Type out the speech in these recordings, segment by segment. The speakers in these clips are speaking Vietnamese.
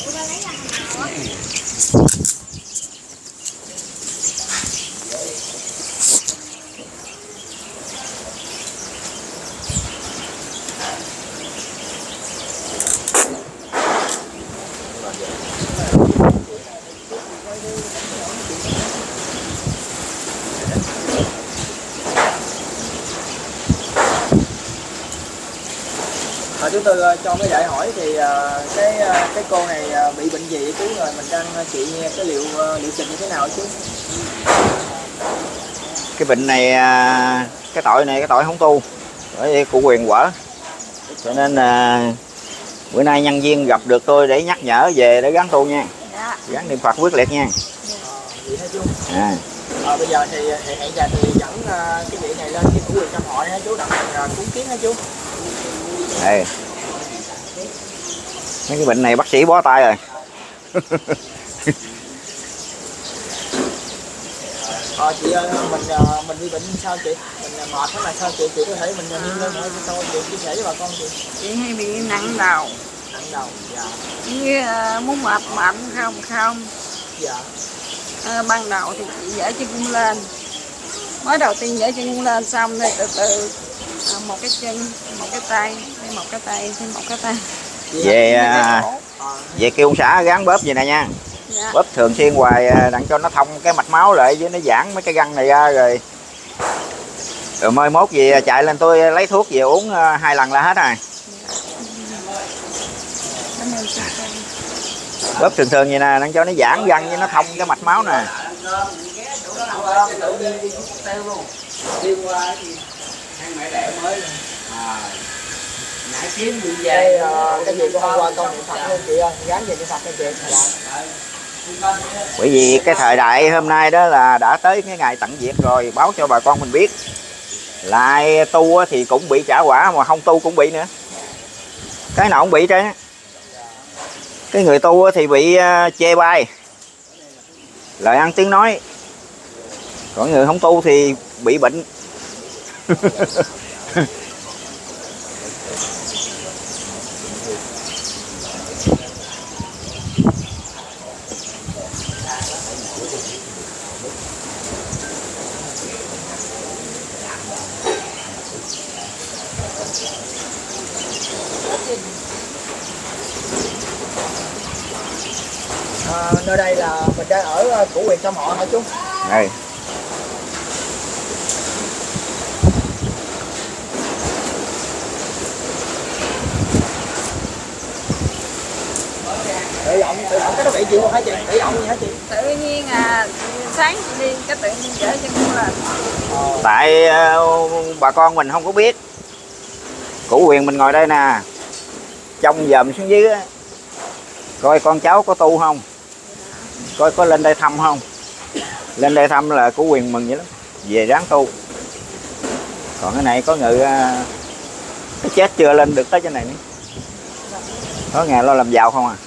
Chú Tư cho mấy đại hỏi thì cái cô này bị bệnh gì vậy chú, rồi mình đang trị cái liệu trình như thế nào chú? Cái bệnh này cái tội không tu, bởi vì cụ quyền quở, cho nên bữa nay nhân viên gặp được tôi để nhắc nhở về để gắn tu nha. Dạ. Gắn niệm Phật quyết liệt nha. Vậy hả chú? Bây giờ thì hẹn giờ thì dẫn cái vị này lên cái cụ quyền trong hội hả chú, đặng mình cúng kiến hả chú? Đây. Mấy cái bệnh này bác sĩ bó tay rồi. Chị ơi, mình bị bệnh sao chị? Mình mệt hay là sao chị? Chị có thể mình nghiêng lên hỏi cho chị chia sẻ với bà con chị. Chị hay bị nặng đầu. Nặng đầu, dạ. Như muốn mệt không? Dạ. Ban đầu thì chị dở chân cung lên. Mới đầu tiên dở chân cung lên xong rồi từ từ một cái chân, một cái tay, thêm một cái tay, thêm một cái tay. Về kêu ông xã gắn bóp vậy nè nha. Dạ. Bóp thường xuyên hoài đặng cho nó thông cái mạch máu lại, với nó giãn mấy cái găng này ra rồi mai mốt gì chạy lên tôi lấy thuốc về uống 2 lần là hết rồi. Bóp thường vậy nè, đặng cho nó giãn găng với nó thông cái mạch máu nè. Cái gì con hôm qua con niệm Phật luôn chị ơi, gán về niệm Phật cho chị. Bởi vì cái thời đại hôm nay đó là đã tới cái ngày tận diệt rồi, báo cho bà con mình biết là ai tu thì cũng bị trả quả, mà không tu cũng bị nữa. Cái nào cũng bị trơn. Cái người tu thì bị chê bai, lời ăn tiếng nói, còn người không tu thì bị bệnh. Nơi đây là mình đang ở Củ Quyền Trong Họ hả chú? Đây. Tự động cái đó bị chịu không hả chị? Tự động gì hả chị? Tự nhiên sáng chị đi cái tự nhiên dở chân cung lên. Tại bà con mình không có biết. Củ Quyền mình ngồi đây nè, trông dòm xuống dưới á, coi con cháu có tu không, coi có lên đây thăm không. Lên đây thăm là Củ Quyền mừng vậy lắm, về ráng tu. Còn cái này có người cái chết chưa lên được tới trên này nữa, có nghề lo làm giàu không à.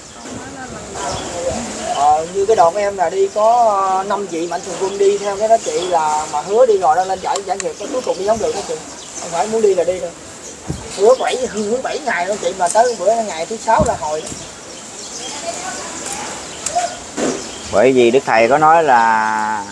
Như cái đoàn em là đi có 5 vị mạnh thường quân đi theo cái đó chị, là mà hứa đi rồi đó lên giải nghiệp cái cuối cùng đi không được đó chị, không phải muốn đi là đi đâu. Hứa 7 ngày luôn chị, mà tới bữa ngày thứ 6 là hồi đó. Bởi vì Đức Thầy có nói là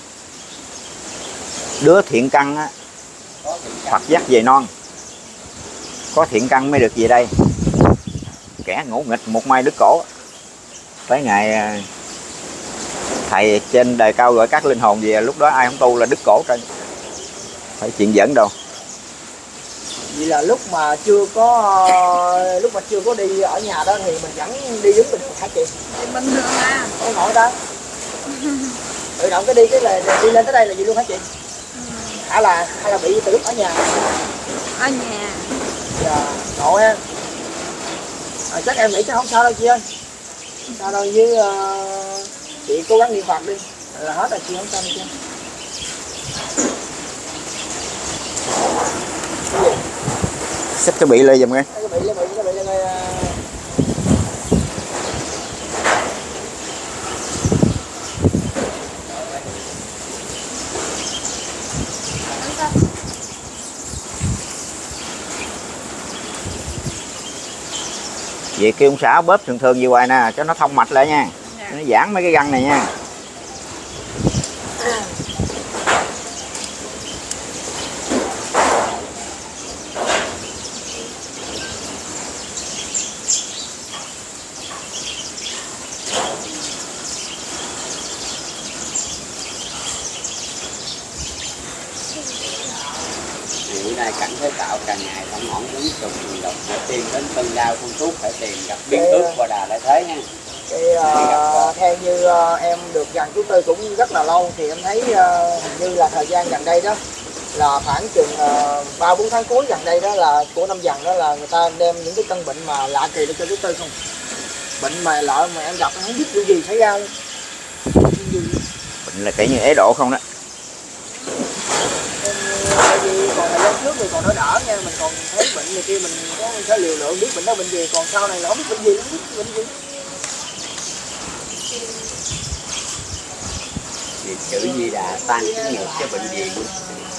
đứa thiện căn á, Phật dắt về non, có thiện căn mới được về đây. Kẻ ngỗ nghịch một mai đứt cổ. Tới ngày Thầy trên đời cao gọi các linh hồn về, lúc đó ai không tu là đứt cổ trên, phải chuyện giỡn đâu. Vậy là lúc mà chưa có đi ở nhà đó thì mình vẫn đi đứng bình thường hả chị? Bình thường à. Không nổi đó. Tự động cái đi cái là đi lên tới đây là gì luôn hả chị? Hay là bị từ lúc ở nhà? Ở nhà. Dạ, ngộ ha. Chắc em nghĩ chắc không sao đâu chị ơi. Sao đâu, với chị cố gắng niệm Phật đi là hết rồi chị, không sao đâu chị. Xách cái bị lên giùm nghe. Cái bị lên đây. Vậy kêu ông xã bóp thường thường gì hoài nè cho nó thông mạch lại nha. Dạ. Nó giãn mấy cái gân này nha. Bữa nay cảnh thế tạo càng ngày không ổn đứng chục nghìn đồng phải tiền đến cân đau phun thuốc phải tiền gặp biến ước qua đà lại thế nha. Cái, theo như em được gần chú Tư cũng rất là lâu thì em thấy hình như là thời gian gần đây đó là khoảng chừng 3-4 tháng cuối gần đây đó là của năm Dần đó là người ta đem những cái căn bệnh mà lạ kỳ để cho chú Tư không. Bệnh mà lạ mà em gặp em không biết cái gì xảy ra luôn. Bệnh là kể như ế độ không đó. Tại vì còn thời gian trước thì còn đỡ đỡ nha, mình còn thấy bệnh này kia mình có thể liều lượng biết bệnh đó bệnh gì, còn sau này là không biết bệnh gì, không biết bệnh gì. Vì chữ Di Đà tan cái ngược cái bệnh gì luôn.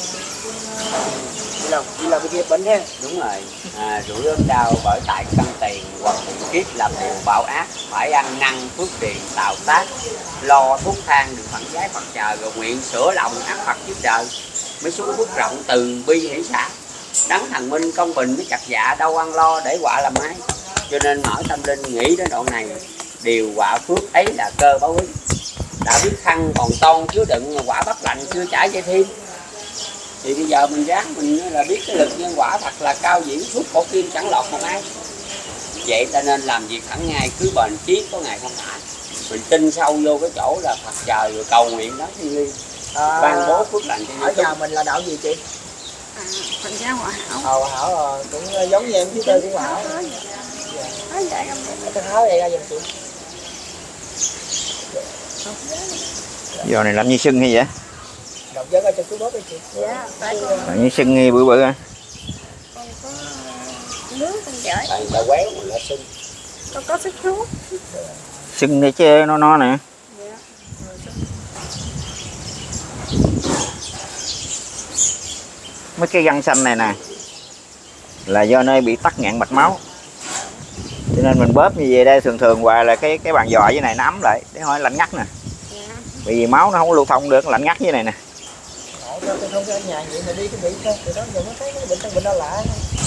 Đi là bị bệnh ha. Đúng rồi, rủi ốm đau bởi tại căn tiền hoặc kiếp làm điều bạo ác, phải ăn năn phước điền tạo tác, lo thuốc thang được phận giái Phật trời, rồi nguyện sửa lòng ác Phật trước trời, mới xuống phước rộng từ bi hỷ xã. Đấng thần minh công bình mới chặt dạ đâu ăn lo để quả làm ai. Cho nên mở tâm linh nghĩ đến đoạn này, điều quả phước ấy là cơ báo ứng. Đã biết khăn còn ton chứa đựng quả bắp lạnh chưa trải dây thêm, thì bây giờ mình ráng mình là biết cái lực nhân quả thật là cao diễn suốt cổ kim chẳng lọt một ai. Vậy ta nên làm việc hẳn ngày cứ bền chí có ngày không phải. Mình tin sâu vô cái chỗ là Phật trời rồi cầu nguyện đó thiên liêng ban bố phước lành cho ở nhà mình là đạo gì chị? Phật giáo Hòa Hảo. Hòa Hảo cũng giống như em chứ Tư cũng Hòa Hảo. Nói vậy không biết. Cái Hảo đây ra giùm chị. Giờ này làm như sưng hay vậy? Đọc giấc ở cho chú bóp đi chị. Dạ, tại con Làm như sưng hay bự bự à? có nước con chởi. tại người ta quéo mình là sưng. Con có sức thuốc. Sưng này chứ nó nè. Dạ. Mấy cái gân xanh này nè là do nơi bị tắc nghẽn mạch máu, cho nên mình bóp như vậy đây thường thường hoài là cái bàn giò dưới này nó ấm lại để hỏi lạnh ngắt nè. Dạ. Bởi vì máu nó không có lưu thông được, lạnh ngắt dưới này nè. Tôi không có ở nhà vậy mà đi cái bị thôi, từ đó giờ mới thấy cái bệnh đó lạ.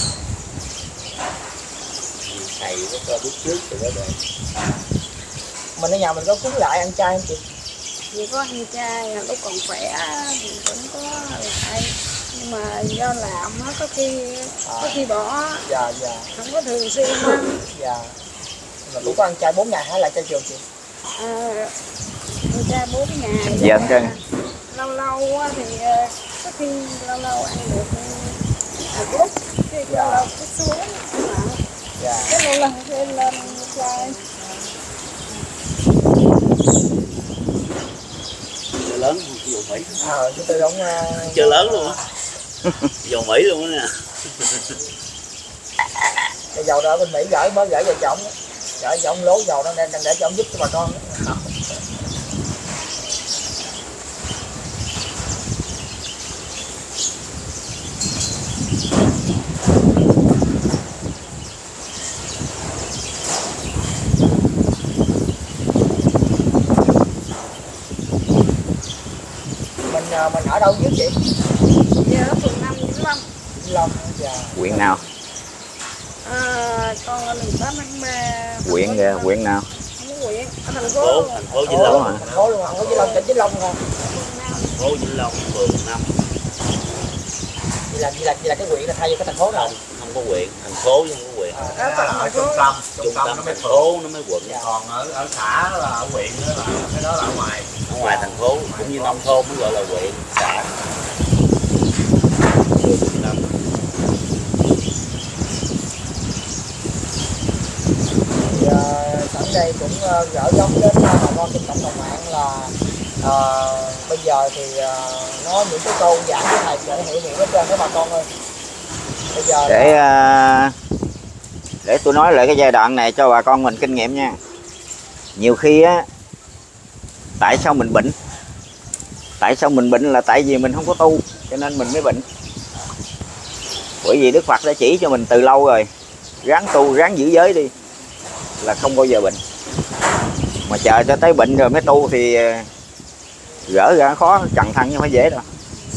Thầy có cho biết trước từ đó rồi. Mình ở nhà mình có cúng lại ăn chay không chị? Vì có ăn chay lúc còn khỏe thì cũng có lại, nhưng mà do làm nó có khi bỏ. Dạ. Không có thường xuyên đâu. Dạ. Mà cũng có ăn chay 4 ngày hả lại chay trường chị? Ăn chay 4 ngày. Dạ ăn chay. Lâu lâu thì có khi lâu ăn được chút, cái lâu lâu cái xuống. Dạ. Cái lâu lâu lên chay. Chơi lớn không? Dầu Mỹ. Chúng tôi đóng Chơi lớn luôn á. Dầu Mỹ luôn á nè. cái dầu đó bên Mỹ mới gửi về chồng. Gửi cho ông lố dầu đó nên để cho ông giúp cho bà con. Mình ở đâu dưới chị? Giờ ở phường 5 Vĩnh Long. Vĩnh Long. Dạ. Huyện nào? Con ở đường 8 tháng 3. Huyện kìa, huyện nào? Không có huyện, ở thành phố. Thành phố Vĩnh Long. Thành phố luôn, không có Vĩnh Long, tỉnh Vĩnh Long không? Thành phố Vĩnh Long, phường 5. Vậy là cái huyện là thay vô cái thành phố nào? Không có huyện, thành phố chứ không có huyện. Ở trung tâm Trung tâm thành phố nó mới quận. Còn ở xã là ở huyện đó là cái đó là ở ngoài. Ở ngoài thành phố cũng như nông thôn mới gọi là huyện, xã. Sẵn đây cũng gửi gắm đến bà con trên cộng đồng mạng là bây giờ thì nó những cái câu giảng của thầy sẽ hiểu hết trơn với bà con ơi. Bây giờ Để tôi nói lại cái giai đoạn này cho bà con mình kinh nghiệm nha. Nhiều khi á, tại sao mình bệnh? Tại sao mình bệnh là tại vì mình không có tu, cho nên mình mới bệnh. Bởi vì Đức Phật đã chỉ cho mình từ lâu rồi, ráng tu, ráng giữ giới đi. là không bao giờ bệnh. Mà chờ cho tới bệnh rồi mới tu thì gỡ ra khó, chằn thăng nhưng phải dễ đâu.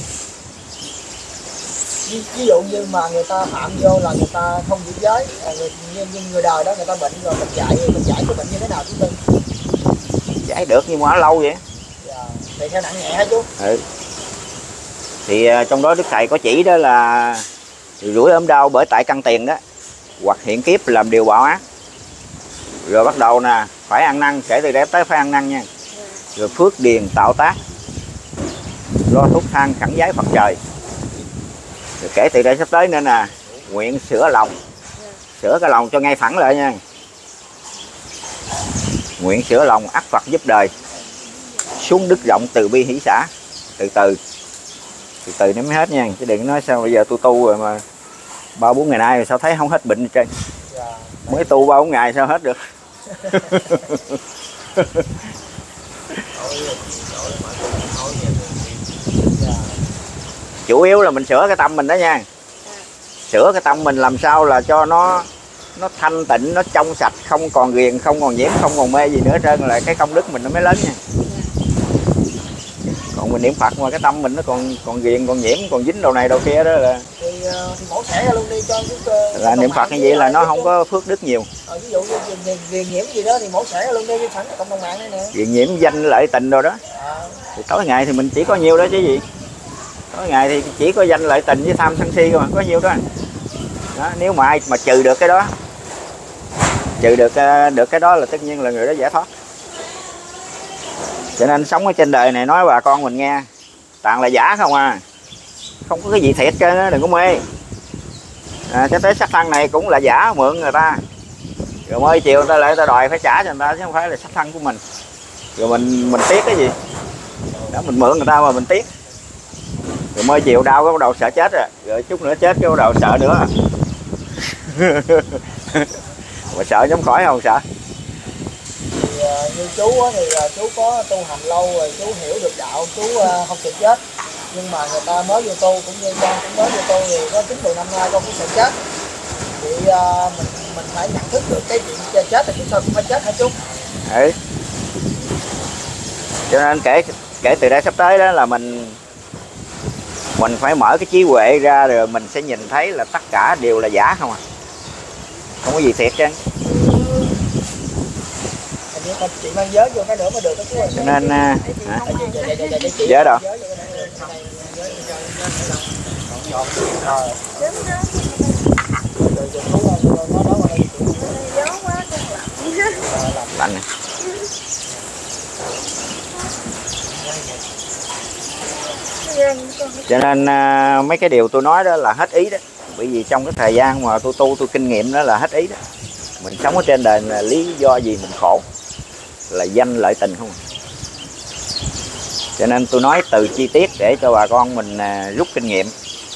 Ví dụ như mà người ta phạm vô là người ta không giữ giới, người đời đó người ta bệnh rồi mình giải cái bệnh như thế nào chú Tư? Giải được nhưng mà lâu vậy. Dạ. Thì theo nặng nhẹ hả chú? Ừ. Thì trong đó Đức Thầy có chỉ đó là rủi ốm đau bởi tại căn tiền đó, hoặc hiện kiếp làm điều bạo ác. Rồi bắt đầu nè, phải ăn năn, kể từ đây tới phải ăn năn nha. Rồi phước điền tạo tác, lo thuốc thang khẳng giái Phật trời. Rồi kể từ đây sắp tới nữa nè, nguyện sửa lòng, sửa cái lòng cho ngay thẳng lại nha. Nguyện sửa lòng ắt Phật giúp đời, xuống đức rộng từ bi hỷ xã. Từ từ nó mới hết nha, chứ đừng nói sao bây giờ tôi tu rồi mà 3-4 ngày nay rồi sao thấy không hết bệnh hết trơn. Mới tu 3-4 ngày sao hết được. Chủ yếu là mình sửa cái tâm mình đó nha. Sửa cái tâm mình làm sao là cho nó thanh tịnh, nó trong sạch, không còn ghiền, không còn nhiễm, không còn mê gì nữa trơn, là cái công đức mình nó mới lớn nha. Còn mình niệm Phật mà cái tâm mình nó còn ghiền, còn nhiễm, còn dính đầu này đầu kia đó là thì mổ xẻ ra luôn đi cho là niệm Phật như vậy là nó không có phước đức nhiều. Ví dụ như ghiền nhiễm gì đó thì mổ xẻ ra luôn đi với sẵn cộng đồng mạng này nè. Ghiền nhiễm danh lợi tình rồi đó. Thì tối ngày thì mình chỉ có nhiêu đó chứ gì. Tối ngày thì chỉ có danh lợi tình với tham sân si mà có nhiêu đó. Đó, nếu mà ai mà trừ được cái đó, trừ được cái đó là tất nhiên là người đó giải thoát. Cho nên sống ở trên đời này nói bà con mình nghe, toàn là giả không à, không có cái gì thiệt trơn á, đừng có mê. Cho tới sắc thân này cũng là giả, mượn người ta, rồi mới chiều người ta lại người ta đòi phải trả cho người ta, chứ không phải là sắc thân của mình. Rồi mình tiếc cái gì đó, mình mượn người ta mà mình tiếc, rồi mới chiều đau cái bắt đầu sợ chết rồi chút nữa chết cái bắt đầu sợ nữa. Mà sợ giống khỏi không sợ. Thì như chú á, thì chú có tu hành lâu rồi, chú hiểu được đạo, chú không sợ chết. Nhưng mà người ta mới vô tu, cũng như con cũng mới vô tu thì có 9-10 năm nay con cũng sợ chết. Thì mình phải nhận thức được cái chuyện chết thì chúng ta cũng phải chết hả chú? Ừ. Cho nên kể từ đây sắp tới đó là mình phải mở cái trí huệ ra, rồi mình sẽ nhìn thấy là tất cả đều là giả không à, không có gì thiệt chứ. Chị mang giới vô cái nữa mới được đó chú ơi. Cho nên giới đâu lạnh này. Cho nên mấy cái điều tôi nói đó là hết ý đó. Bởi vì trong cái thời gian mà tôi tu, tôi kinh nghiệm đó là hết ý đó. Mình sống ở trên đời là lý do gì mình khổ, là danh lợi tình không. Cho nên tôi nói từ chi tiết để cho bà con mình rút kinh nghiệm.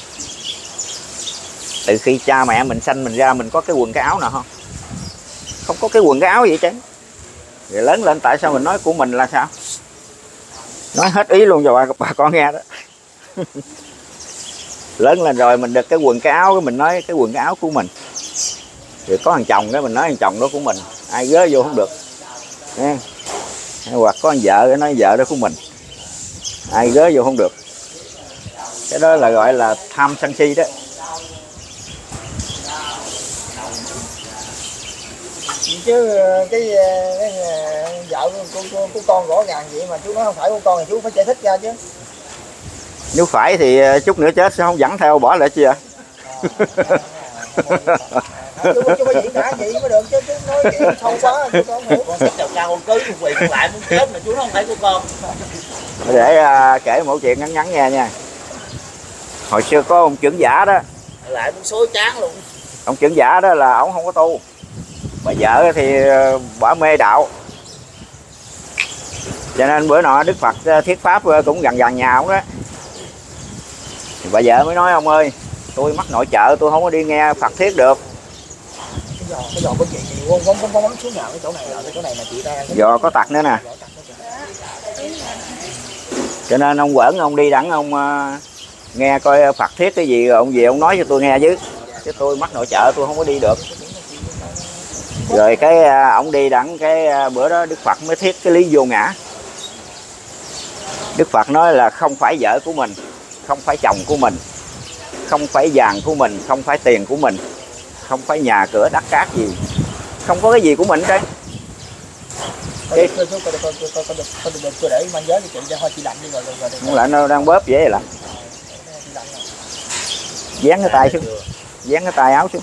Từ khi cha mẹ mình sanh mình ra, mình có cái quần cái áo nào không? Không có cái quần cái áo gì chứ. Rồi lớn lên tại sao mình nói của mình là sao? Nói hết ý luôn cho bà con nghe đó. Lớn lên rồi mình được cái quần cái áo, mình nói cái quần cái áo của mình. Rồi có thằng chồng đó mình nói thằng chồng đó của mình, ai gớ vô không được. Nghe. Hoặc có thằng vợ cái nói vợ đó của mình, ai gớ vô không được. Cái đó là gọi là tham sân si đó. Chứ cái vợ của con rõ ràng vậy mà chú nói không phải của con thì chú phải giải thích ra chứ. Nếu phải thì chút nữa chết sẽ không dẫn theo bỏ lại chi ạ? Chú phải diễn tả vậy mới được chứ, chú nói vậy sâu quá chú không hiểu. Con chào cha con cưới con quỳ con lại muốn chết mà chú nói không phải của con. Để kể một chuyện ngắn ngắn nghe nha. Hồi xưa có ông trưởng giả đó, Lại muốn xối chán luôn. ông trưởng giả đó là ổng không có tu, bà vợ thì bả mê đạo. Cho nên bữa nọ Đức Phật thuyết pháp cũng gần gần nhà ổng đó. Thì bà vợ mới nói ông ơi, tôi mắc nội trợ, tôi không có đi nghe Phật thuyết được. Cái giò của chị không bấm xuống nào, cái chỗ này là cái chỗ này là chị ta. Giò có tật nữa nè. Cho nên ông quẩn ông đi đặng ông nghe coi Phật thuyết cái gì rồi ông về ông nói cho tôi nghe chứ tôi mắc nội trợ tôi không có đi được. Rồi cái ổng đi đặng cái bữa đó Đức Phật mới thiết cái lý vô ngã. Đức Phật nói là không phải vợ của mình, không phải chồng của mình, không phải vàng của mình, không phải tiền của mình, không phải nhà cửa đất cát gì, không có cái gì của mình hết trơn. Tôi để mang giới cho chị cho hoa chị lạnh đi rồi. Không lạnh đâu, đang bóp vậy là dán cái tay xuống, dán cái tay áo xuống.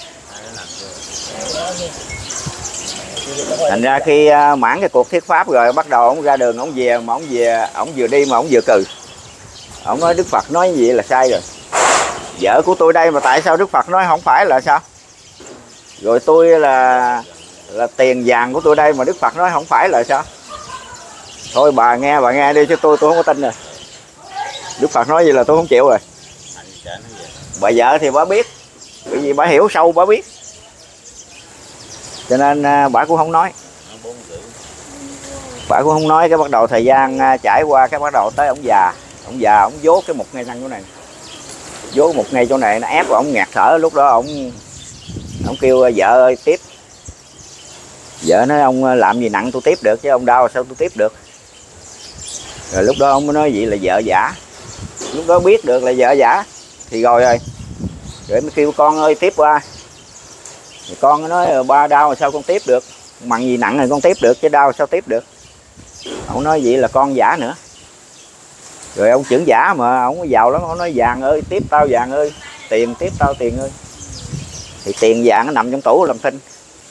Thành ra khi mãn cái cuộc thuyết pháp rồi bắt đầu ông ra đường ông về, mà ông vừa đi mà ông vừa cười. Ông nói Đức Phật nói gì là sai rồi. Vợ của tôi đây mà tại sao Đức Phật nói không phải là sao? Rồi tôi là tiền vàng của tôi đây mà Đức Phật nói không phải là sao? Thôi bà nghe đi chứ tôi không có tin rồi. Đức Phật nói gì là tôi không chịu rồi. Bà vợ thì bà biết, bởi vì bà hiểu sâu bà biết, cho nên bà cũng không nói. Bà cũng không nói. Cái bắt đầu thời gian trải qua, cái bắt đầu tới ông già ông vốt cái một ngay răng chỗ này, vốt một ngay chỗ này, nó ép ông ngạt thở. Lúc đó ông kêu vợ ơi tiếp. Vợ nói ông làm gì nặng tôi tiếp được chứ ông đau sao tôi tiếp được. Rồi lúc đó ông mới nói vậy là vợ giả. Lúc đó biết được là vợ giả thì rồi mới kêu con ơi tiếp qua. Thì con nói ba đau sao con tiếp được, mặn gì nặng rồi con tiếp được chứ đau sao tiếp được. Ông nói vậy là con giả nữa. Rồi ông trưởng giả mà ông giàu lắm, ông nói vàng ơi tiếp tao vàng ơi, tiền tiếp tao tiền ơi. Thì tiền vàng nó nằm trong tủ làm thinh.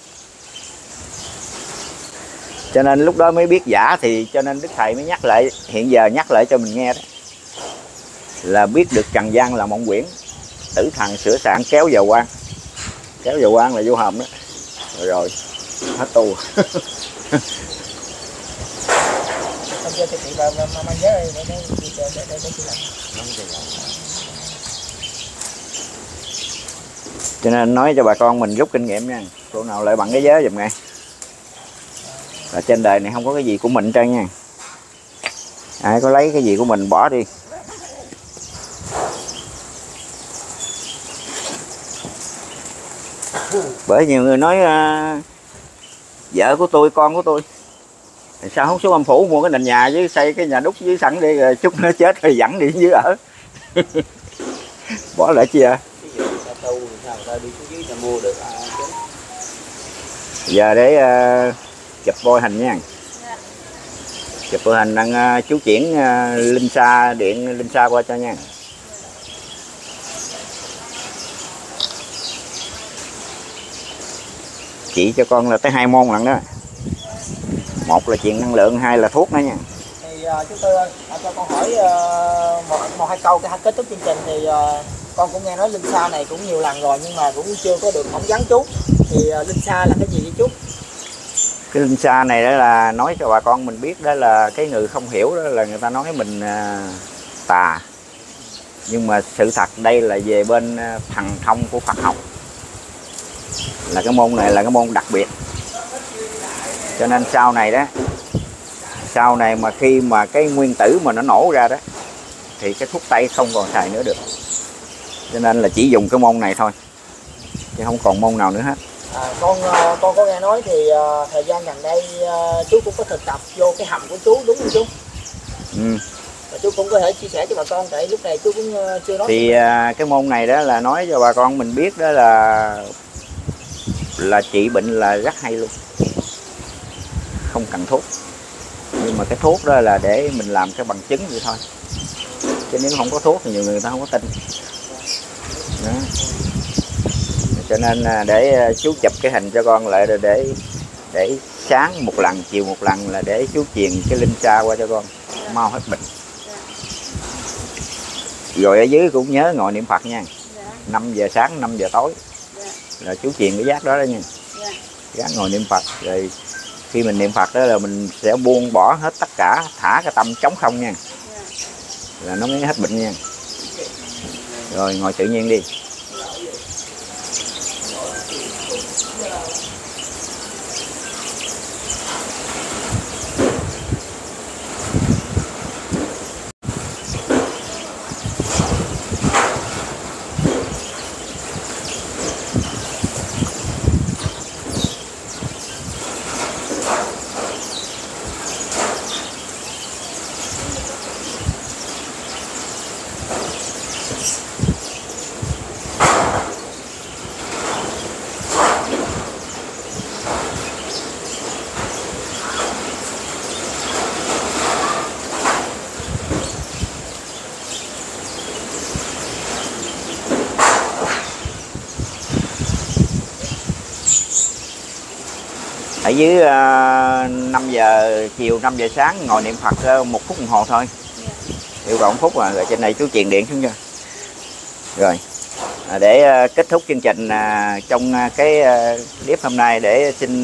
Cho nên lúc đó mới biết giả. Thì cho nên Đức Thầy mới nhắc lại, hiện giờ nhắc lại cho mình nghe đó, là biết được trần gian là mộng quyển, tử thần sửa soạn kéo vào quan. Kéo vào quan là vô hòm đó. Rồi hết tu. Cho nên nói cho bà con mình rút kinh nghiệm nha. Cô nào lại bằng cái giới giùm ngay. Là trên đời này không có cái gì của mình hết trơn nha. Ai có lấy cái gì của mình bỏ đi. Bởi nhiều người nói vợ của tôi, con của tôi, sao không xuống âm phủ mua cái nền nhà với xây cái nhà đúc dưới sẵn đi, rồi chút nó chết rồi dẫn đi dưới ở. Bỏ lại chi à? Giờ để chụp bôi hình nha. Chụp bôi hình đang chú chuyển linh xa, điện linh xa qua cho nha. Chỉ cho con là tới 2 môn lần đó. Một là chuyện năng lượng, hai là thuốc nữa nha. Thì chúng tôi cho con hỏi một hai câu cái kết thúc chương trình. Thì con cũng nghe nói linh xa này cũng nhiều lần rồi nhưng mà cũng chưa có được phỏng vấn chú. Thì linh xa là cái gì vậy chú? Cái linh xa này đó là nói cho bà con mình biết, đó là cái người không hiểu đó là người ta nói mình tà. Nhưng mà sự thật đây là về bên thần thông của Phật học. Là cái môn này là cái môn đặc biệt. Cho nên sau này đó, sau này mà khi mà cái nguyên tử mà nó nổ ra đó thì cái thuốc tây không còn xài nữa được. Cho nên là chỉ dùng cái môn này thôi, chứ không còn môn nào nữa hết. Con có nghe nói thì thời gian gần đây chú cũng có thực tập vô cái hầm của chú đúng không chú? Ừ. Và chú cũng có thể chia sẻ cho bà con, tại lúc này chú cũng chưa nói. Thì cái môn này đó là nói cho bà con mình biết đó là trị bệnh là rất hay luôn, không cần thuốc. Nhưng mà cái thuốc đó là để mình làm cái bằng chứng vậy thôi, chứ nếu không có thuốc thì nhiều người ta không có tin đó. Cho nên để chú chụp cái hình cho con lại, rồi để sáng một lần, chiều một lần là để chú truyền cái linh xa qua cho con mau hết bệnh. Rồi ở dưới cũng nhớ ngồi niệm Phật nha. 5 giờ sáng 5 giờ tối là chú truyền cái giác đó đó nha. Giác ngồi niệm Phật. Rồi khi mình niệm Phật đó là mình sẽ buông bỏ hết tất cả, thả cái tâm trống không nha, là nó mới hết bệnh nha. Rồi ngồi tự nhiên đi. dưới 5 giờ chiều 5 giờ sáng ngồi niệm Phật 1 phút đồng hồ thôi. Yêu cầu 1 phút rồi trên này chú truyền điện xuống cho. Rồi để kết thúc chương trình trong cái clip hôm nay, để xin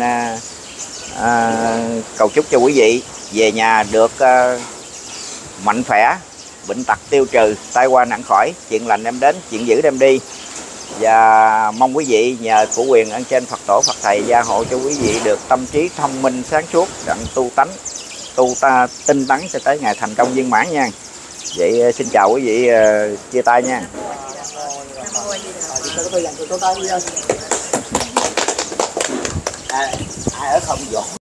cầu chúc cho quý vị về nhà được mạnh khỏe, bệnh tật tiêu trừ, tai qua nạn khỏi, chuyện lành đem đến, chuyện dữ đem đi. Và mong quý vị nhờ của quyền ơn trên Phật tổ Phật thầy gia hộ cho quý vị được tâm trí thông minh sáng suốt, đặng tu tánh tu ta tinh tấn cho tới ngày thành công viên mãn nha. Vậy xin chào quý vị, chia tay nha. Ai ở không dọn